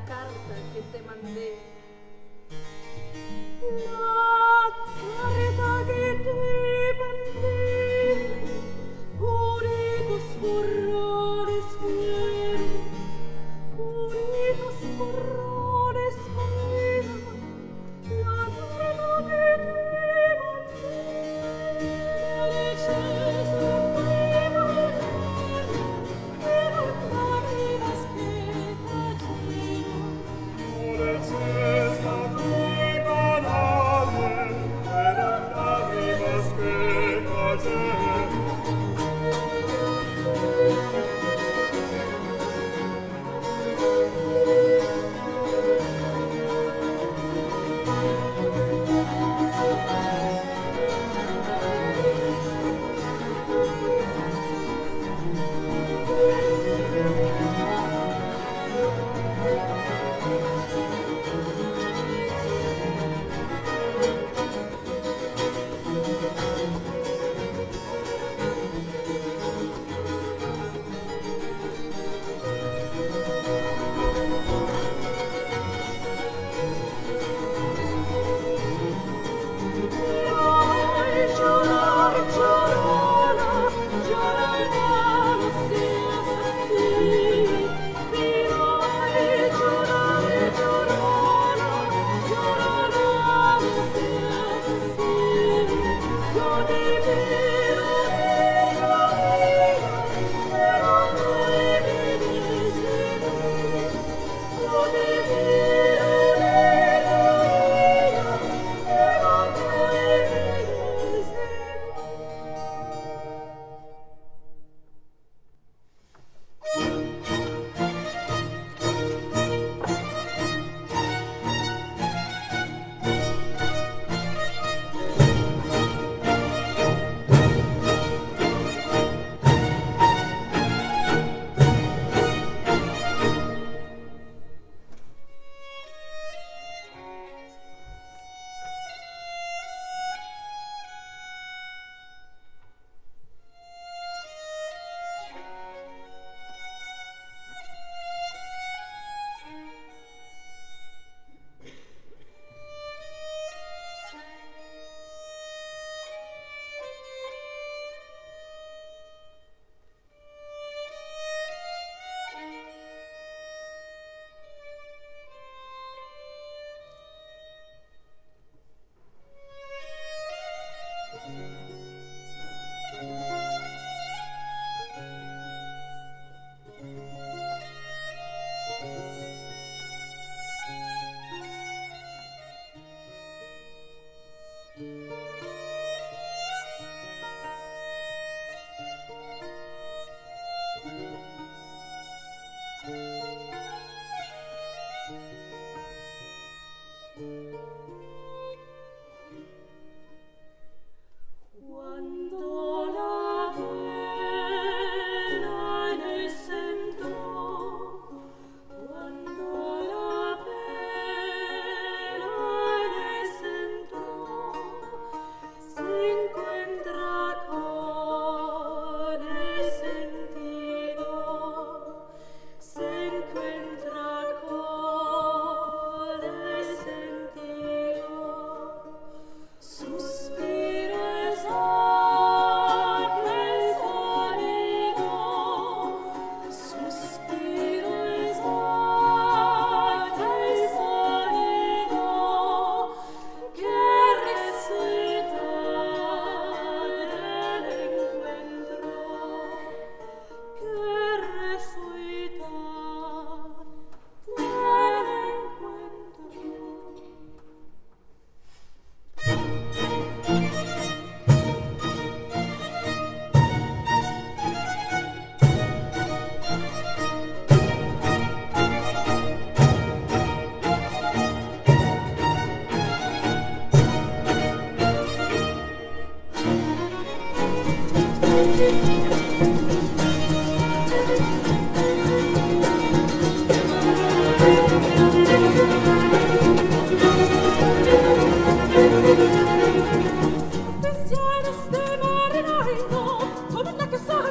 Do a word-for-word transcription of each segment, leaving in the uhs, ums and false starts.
carta que te mandé. La carta que te mandé, puritos borrones fueron, puritos borrones fueron, la carta que te mandé, leches de primavera, fueron lágrimas que cayeron, leches de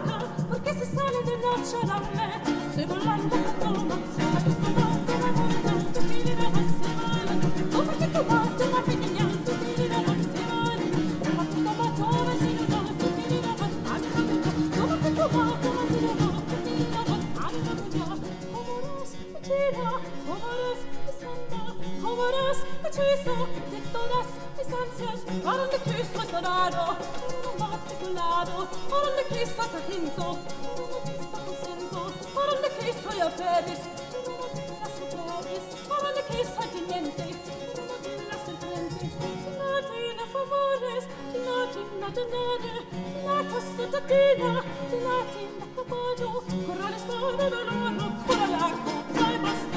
Se volando con hechizo de todas mis ansias. ¿A dónde quiso el sonado? Matriculado. ¿A dónde quiso el sargento? Está ausento. ¿A dónde quiso el alférez? Las mujeres. ¿A dónde quiso el teniente? Las enfrente. Tinatina favores. Tinatina denare. Tinatina tatina. Tinatina caballo. Corra l'espada da loro. Corra l'acqua. Dai basta.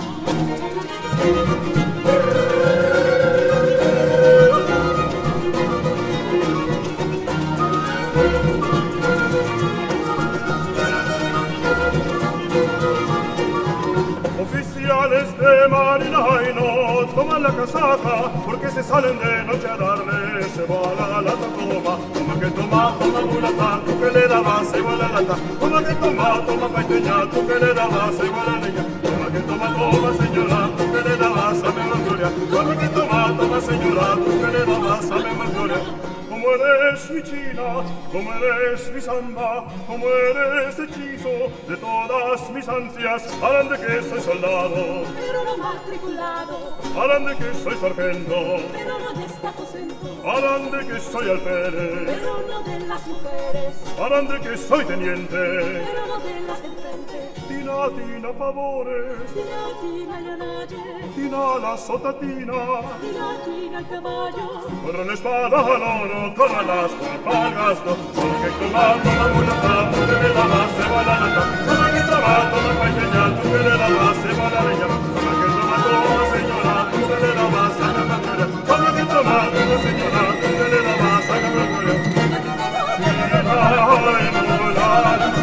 Oficiales de marina y no toman la casaca porque se salen de noche a darle cebolla a la lata. Toma, toma que toma, toma mulata, tú que le dabas cebolla a la lata. Toma que toma, toma paiteña, tú que le dabas cebolla a la niña. Toma que toma, toma señora, tú que le dabas a mi Gloria. Toma que toma, toma señora, tú que le dabas a mi Gloria. Como eres mi china, como eres mi samba, como eres hechizo de todas mis ansias. Harán de que soy soldado, Pero no matriculado. harán de que soy sargento, Pero no de esta aposento. harán de que soy alférez, Pero no de las mujeres. harán de que soy teniente. Pero no de las de enfrente. Tina, tina, favores, Tinatina y anaye. tina la sotatina. Tinatina el caballo. Corre la espada al oro, corre las al gasto. Toma que toma, toma mulata, tú que le dabas cebolla a la lata. Toma que toma, toma paiteña, tú que le dabas cebolla a la niña. Toma que toma, toma señora, tú que le dabas a la Gloria. Toma que toma, toma señora, tú que le dabas a la Gloria. Ay, mulata.